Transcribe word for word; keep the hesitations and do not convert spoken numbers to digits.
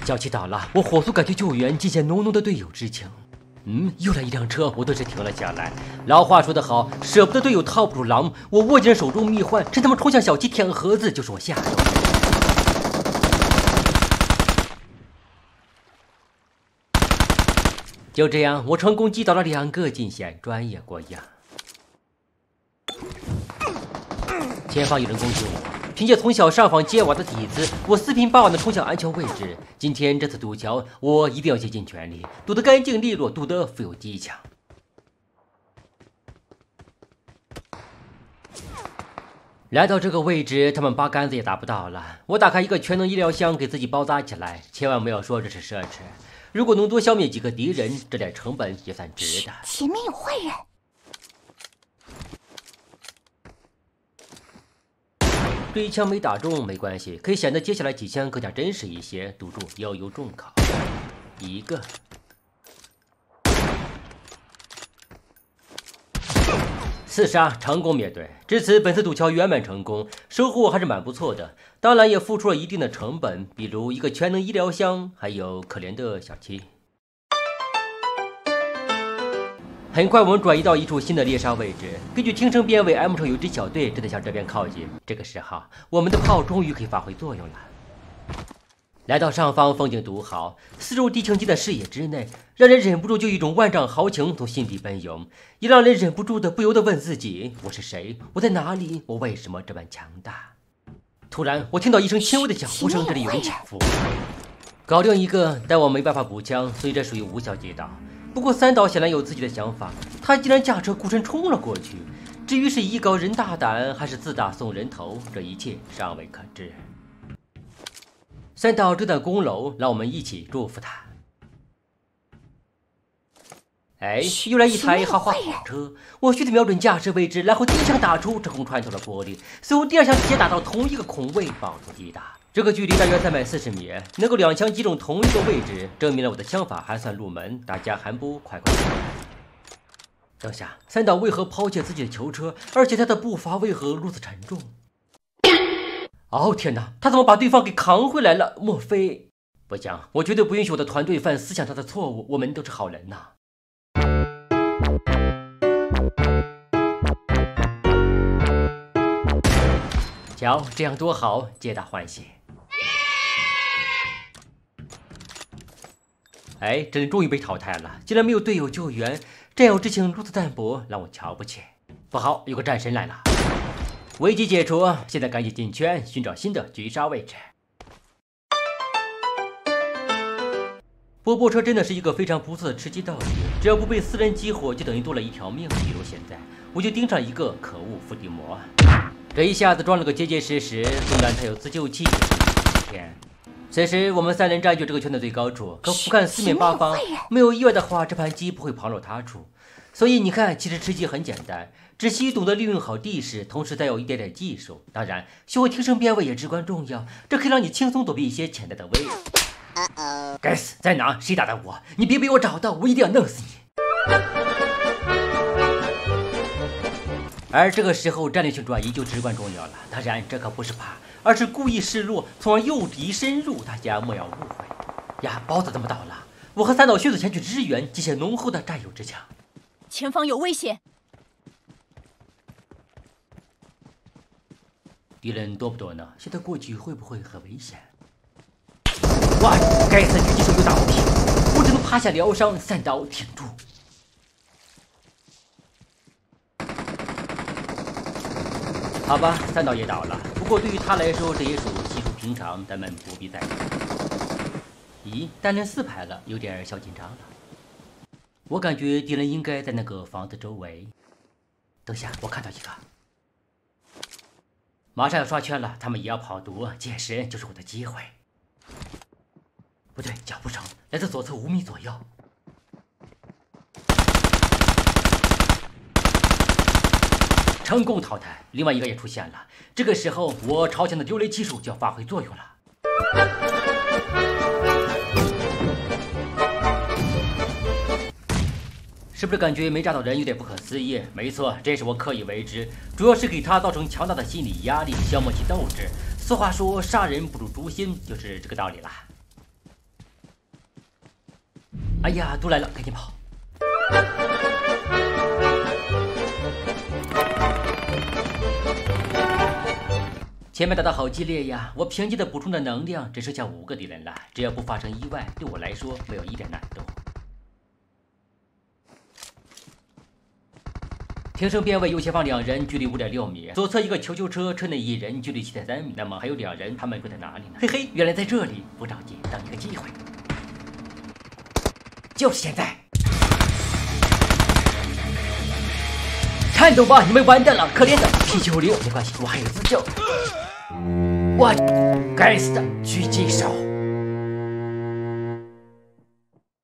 小七倒了，我火速赶去救援，尽显浓浓的队友之情。嗯，又来一辆车，我顿时停了下来。老话说得好，舍不得队友套不住狼。我握紧了手中蜜獾，趁他们冲向小七舔盒子，就是我下手。就这样，我成功击倒了两个，尽显专业过硬。前方有人攻击我，凭借从小上访接瓦的底子，我四平八稳地冲向安全位置。今天这次赌桥，我一定要竭尽全力，赌得干净利落，赌得富有技巧。来到这个位置，他们八竿子也打不到了。我打开一个全能医疗箱，给自己包扎起来。千万不要说这是奢侈，如果能多消灭几个敌人，这点成本也算值的。 前面有坏人。 这一枪没打中没关系，可以显得接下来几枪更加真实一些。赌注要有重考，一个，四杀成功灭队。至此，本次赌桥圆满成功，收获还是蛮不错的。当然也付出了一定的成本，比如一个全能医疗箱，还有可怜的小七。很快，我们转移到一处新的猎杀位置。根据听声辨位 ，M 城有支小队正在向这边靠近。这个时候，我们的炮终于可以发挥作用了。来到上方，风景独好，四周敌情机在视野之内，让人忍不住就一种万丈豪情从心底奔涌，也让人忍不住的不由得问自己：我是谁？我在哪里？我为什么这般强大？突然，我听到一声轻微的脚步声，这里有人潜伏。搞定一个，但我没办法补枪，所以这属于无效击倒。不过三岛显然有自己的想法，他竟然驾车孤身冲了过去。至于是艺高人大胆，还是自大送人头，这一切尚未可知。三岛正在攻楼，让我们一起祝福他。哎，又来一台豪华跑车，我迅速瞄准驾驶位置，然后第一枪打出，成功穿透了玻璃，随后第二枪直接打到同一个孔位，爆出击打。这个距离大约三百四十米，能够两枪击中同一个位置，证明了我的枪法还算入门，大家还不快快点！等下，三岛为何抛弃自己的囚车，而且他的步伐为何如此沉重？哦天哪，他怎么把对方给扛回来了？莫非……不行，我绝对不允许我的团队犯思想上的错误，我们都是好人呐！瞧，这样多好，皆大欢喜。哎，这人终于被淘汰了，竟然没有队友救援，战友之情如此淡薄，让我瞧不起。不好，有个战神来了！危机解除，现在赶紧进圈，寻找新的狙杀位置。波波车真的是一个非常不错的吃鸡道具，只要不被私人激活，就等于多了一条命。比如现在，我就盯上一个可恶伏地魔，这一下子装了个结结实实，纵然他有自救器，天！此时我们三人占据这个圈的最高处，可俯瞰四面八方，没有意外的话，这盘棋不会旁落他处。所以你看，其实吃鸡很简单，只需懂得利用好地势，同时再有一点点技术。当然，学会听声辨位也至关重要，这可以让你轻松躲避一些潜在的危险。该死，在哪？谁打的我？你别被我找到，我一定要弄死你！而这个时候，战略性转移就至关重要了。当然，这可不是怕，而是故意示弱，从而诱敌深入。大家莫要误会。呀，包子怎么倒了？我和三岛迅速前去支援，极显浓厚的战友之情。 前方有危险！ 敌人多不多呢？现在过去会不会很危险？哇！该死，狙击手有大雾体，我只能趴下疗伤。三刀挺住。好吧，三刀也倒了。不过对于他来说，这也属稀疏平常，咱们不必在意。咦，单人四排了，有点小紧张了。我感觉敌人应该在那个房子周围。等下，我看到一个。马上要刷圈了，他们也要跑毒，届时就是我的机会。不对，脚步声来自左侧五米左右。成功淘汰，另外一个也出现了。这个时候，我超强的丢雷技术就要发挥作用了。是不是感觉没炸到人有点不可思议？没错，这是我刻意为之，主要是给他造成强大的心理压力，消磨其斗志。俗话说，杀人不如诛心，就是这个道理啦。 哎呀，毒来了，赶紧跑！前面打得好激烈呀！我凭借着补充的能量，只剩下五个敌人了。只要不发生意外，对我来说没有一点难度。听声辨位，右前方两人，距离五点六米；左侧一个球球车，车内一人，距离七点三米。那么还有两人，他们会在哪里呢？嘿嘿，原来在这里！不着急，等一个机会，就是现在！颤抖吧，你们完蛋了！可怜的 P 九零，没关系，我还有自救。我该死的狙击手！